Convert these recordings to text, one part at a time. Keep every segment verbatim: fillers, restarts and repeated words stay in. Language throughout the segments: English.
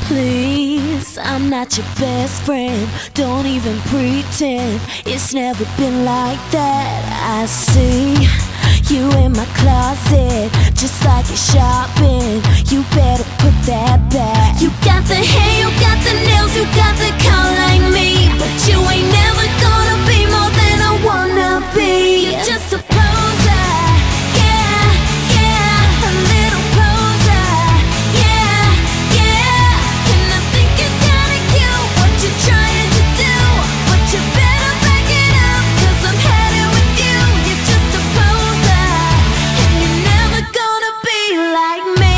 Please, I'm not your best friend. Don't even pretend. It's never been like that. I see you in my closet, just like you're shopping. You better put that back. You got the hair, you got the nails, you got the car like me, but you ain't never gonna be more than I wanna be. You're just a poser, yeah, yeah, a little poser, yeah, yeah. And I think it's kinda cute what you're trying to do, but you better back it up, cause I'm headed with you. You're just a poser, and you're never gonna be like me.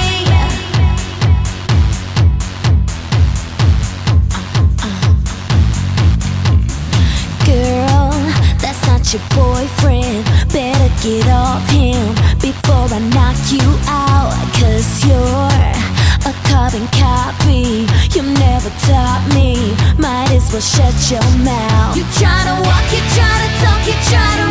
Girl, that's not your boyfriend. Better get off him before I knock you out, cause you're a carbon copy. You never taught me. Might as well shut your mouth. You try to walk, you try to talk, you try to